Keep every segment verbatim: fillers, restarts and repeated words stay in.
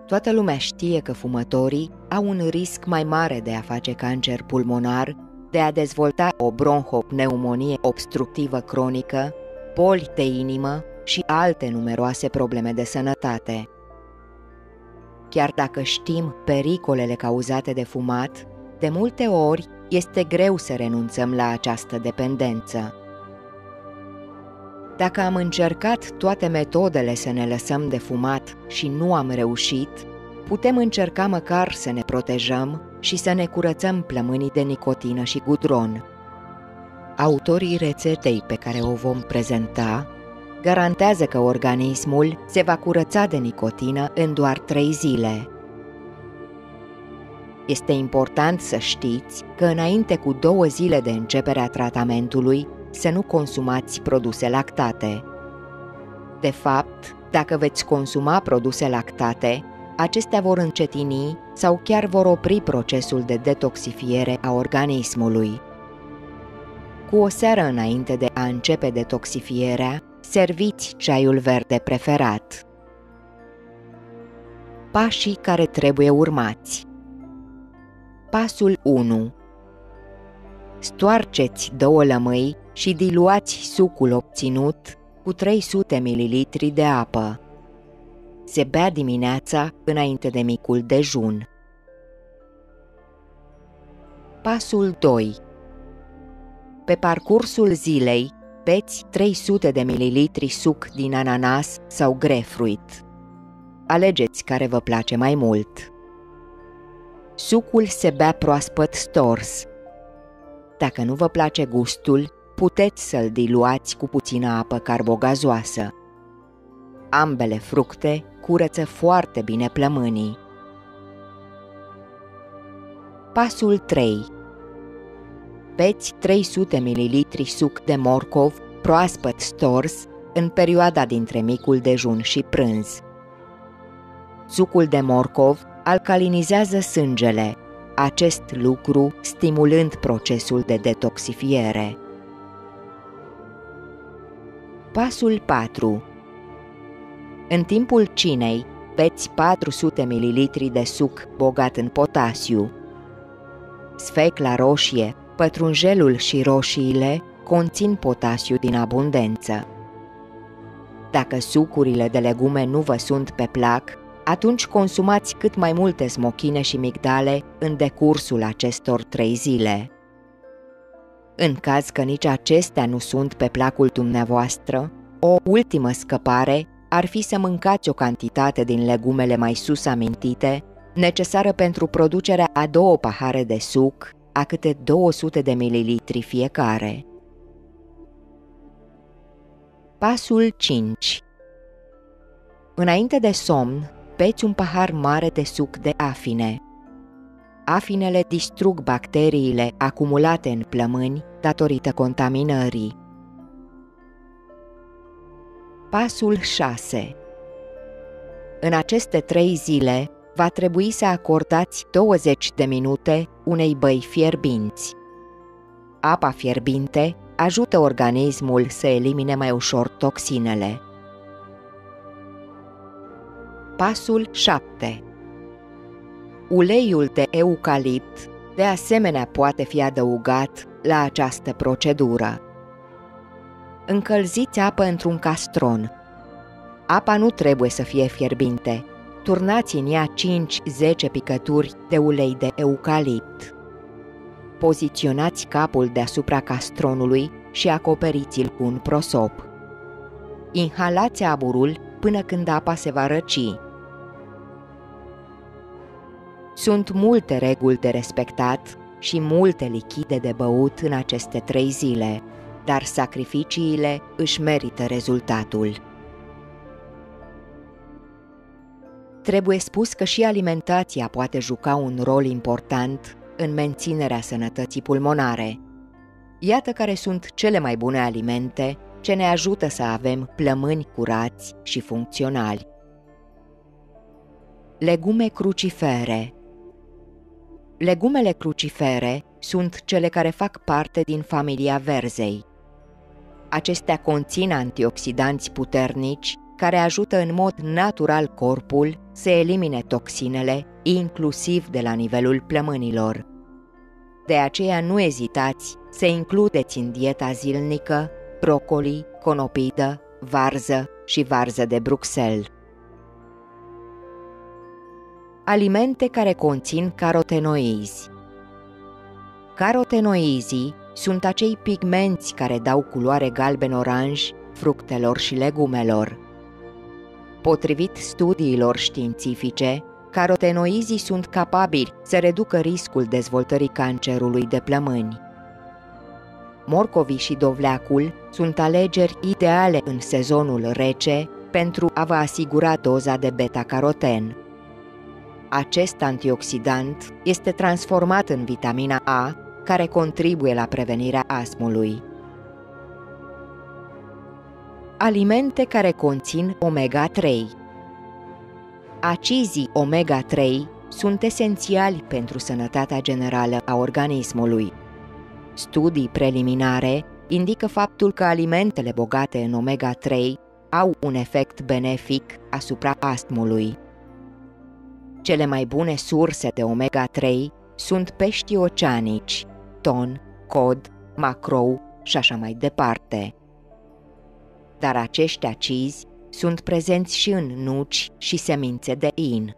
Toată lumea știe că fumătorii au un risc mai mare de a face cancer pulmonar, de a dezvolta o bronhopneumonie obstructivă cronică, boli de inimă și alte numeroase probleme de sănătate. Chiar dacă știm pericolele cauzate de fumat, de multe ori este greu să renunțăm la această dependență. Dacă am încercat toate metodele să ne lăsăm de fumat și nu am reușit, putem încerca măcar să ne protejăm și să ne curățăm plămânii de nicotină și gudron. Autorii rețetei pe care o vom prezenta garantează că organismul se va curăța de nicotină în doar trei zile. Este important să știți că înainte cu două zile de începerea tratamentului să nu consumați produse lactate. De fapt, dacă veți consuma produse lactate, acestea vor încetini sau chiar vor opri procesul de detoxifiere a organismului. Cu o seară înainte de a începe detoxifierea, serviți ceaiul verde preferat. Pașii care trebuie urmați. Pasul unu. Stoarceți două lămâi și diluați sucul obținut cu trei sute de mililitri de apă. Se bea dimineața înainte de micul dejun. Pasul doi. Pe parcursul zilei, beți trei sute de mililitri suc din ananas sau grapefruit. Alegeți care vă place mai mult. Sucul se bea proaspăt stors. Dacă nu vă place gustul, puteți să-l diluați cu puțină apă carbogazoasă. Ambele fructe curăță foarte bine plămânii. Pasul trei. Beți trei sute de mililitri suc de morcov proaspăt stors în perioada dintre micul dejun și prânz. Sucul de morcov alcalinizează sângele, acest lucru stimulând procesul de detoxifiere. Pasul patru. În timpul cinei, beți patru sute de mililitri de suc bogat în potasiu. Sfecla roșie, pătrunjelul și roșiile conțin potasiu din abundență. Dacă sucurile de legume nu vă sunt pe plac, atunci consumați cât mai multe smochine și migdale în decursul acestor trei zile. În caz că nici acestea nu sunt pe placul dumneavoastră, o ultimă scăpare ar fi să mâncați o cantitate din legumele mai sus amintite, necesară pentru producerea a două pahare de suc, a câte două sute de mililitri fiecare. Pasul cinci. Înainte de somn, beți un pahar mare de suc de afine. Afinele distrug bacteriile acumulate în plămâni datorită contaminării. Pasul șase. În aceste trei zile va trebui să acordați douăzeci de minute unei băi fierbinți. Apa fierbinte ajută organismul să elimine mai ușor toxinele. Pasul șapte. Uleiul de eucalipt de asemenea poate fi adăugat la această procedură. Încălziți apă într-un castron. Apa nu trebuie să fie fierbinte. Turnați în ea cinci zece picături de ulei de eucalipt. Poziționați capul deasupra castronului și acoperiți-l cu un prosop. Inhalați aburul până când apa se va răci. Sunt multe reguli de respectat și multe lichide de băut în aceste trei zile, dar sacrificiile își merită rezultatul. Trebuie spus că și alimentația poate juca un rol important în menținerea sănătății pulmonare. Iată care sunt cele mai bune alimente ce ne ajută să avem plămâni curați și funcționali. Legume crucifere. Legumele crucifere sunt cele care fac parte din familia verzei. Acestea conțin antioxidanți puternici care ajută în mod natural corpul să elimine toxinele, inclusiv de la nivelul plămânilor. De aceea nu ezitați să includeți în dieta zilnică brocoli, conopidă, varză și varză de Bruxelles. Alimente care conțin carotenoizi. Carotenoizii sunt acei pigmenți care dau culoare galben-oranj fructelor și legumelor. Potrivit studiilor științifice, carotenoizii sunt capabili să reducă riscul dezvoltării cancerului de plămâni. Morcovii și dovleacul sunt alegeri ideale în sezonul rece pentru a vă asigura doza de beta-caroten. Acest antioxidant este transformat în vitamina A, care contribuie la prevenirea astmului. Alimente care conțin omega trei. Acizii omega trei sunt esențiali pentru sănătatea generală a organismului. Studii preliminare indică faptul că alimentele bogate în omega trei au un efect benefic asupra astmului. Cele mai bune surse de omega trei sunt peștii oceanici, ton, cod, macrou și așa mai departe. Dar acești acizi sunt prezenți și în nuci și semințe de in.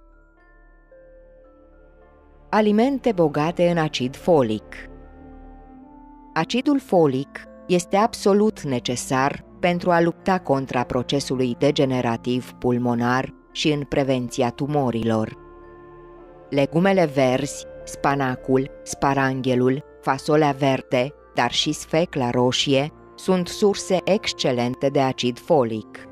Alimente bogate în acid folic. Acidul folic este absolut necesar pentru a lupta contra procesului degenerativ pulmonar și în prevenția tumorilor. Legumele verzi, spanacul, sparanghelul, fasolea verde, dar și sfecla roșie sunt surse excelente de acid folic.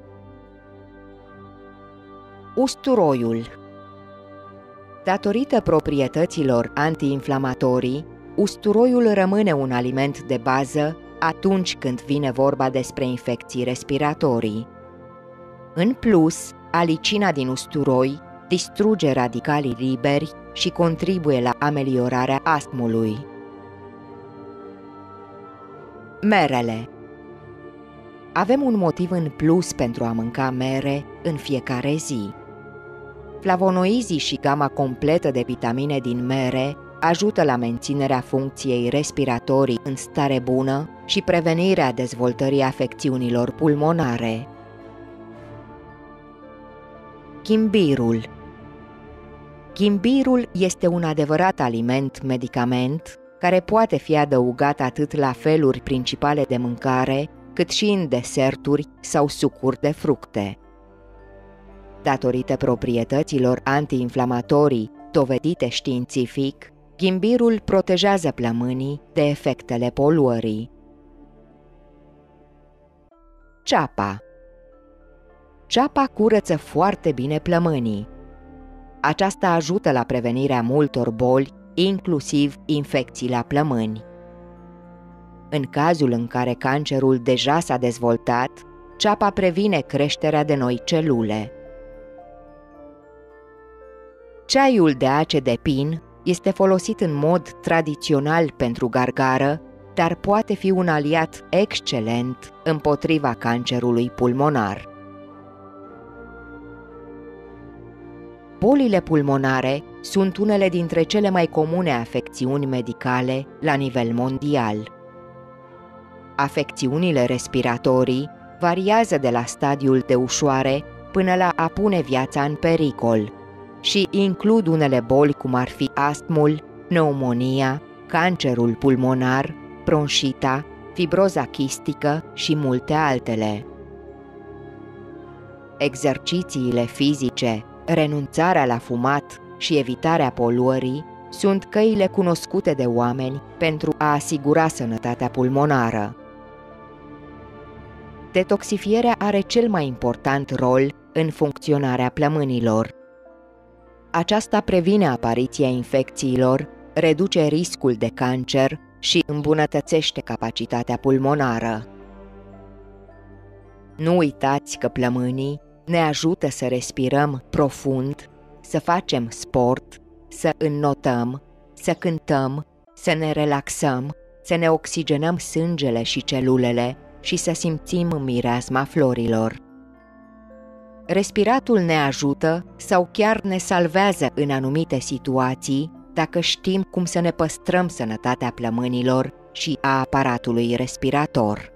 Usturoiul. Datorită proprietăților antiinflamatorii, usturoiul rămâne un aliment de bază atunci când vine vorba despre infecții respiratorii. În plus, alicina din usturoi distruge radicalii liberi și contribuie la ameliorarea astmului. Merele. Avem un motiv în plus pentru a mânca mere în fiecare zi. Flavonoizii și gama completă de vitamine din mere ajută la menținerea funcției respiratorii în stare bună și prevenirea dezvoltării afecțiunilor pulmonare. Ghimbirul. Ghimbirul este un adevărat aliment-medicament care poate fi adăugat atât la feluri principale de mâncare, cât și în deserturi sau sucuri de fructe. Datorită proprietăților antiinflamatorii dovedite științific, ghimbirul protejează plămânii de efectele poluării. Ceapa. Ceapa curăță foarte bine plămânii. Aceasta ajută la prevenirea multor boli, inclusiv infecții la plămâni. În cazul în care cancerul deja s-a dezvoltat, ceapa previne creșterea de noi celule. Ceaiul de ace de pin este folosit în mod tradițional pentru gargară, dar poate fi un aliat excelent împotriva cancerului pulmonar. Bolile pulmonare sunt unele dintre cele mai comune afecțiuni medicale la nivel mondial. Afecțiunile respiratorii variază de la stadiul de ușoare până la a pune viața în pericol și includ unele boli cum ar fi astmul, pneumonia, cancerul pulmonar, bronșita, fibroza chistică și multe altele. Exercițiile fizice, renunțarea la fumat și evitarea poluării sunt căile cunoscute de oameni pentru a asigura sănătatea pulmonară. Detoxifierea are cel mai important rol în funcționarea plămânilor. Aceasta previne apariția infecțiilor, reduce riscul de cancer și îmbunătățește capacitatea pulmonară. Nu uitați că plămânii ne ajută să respirăm profund, să facem sport, să înnotăm, să cântăm, să ne relaxăm, să ne oxigenăm sângele și celulele și să simțim mireasma florilor. Respiratul ne ajută sau chiar ne salvează în anumite situații dacă știm cum să ne păstrăm sănătatea plămânilor și a aparatului respirator.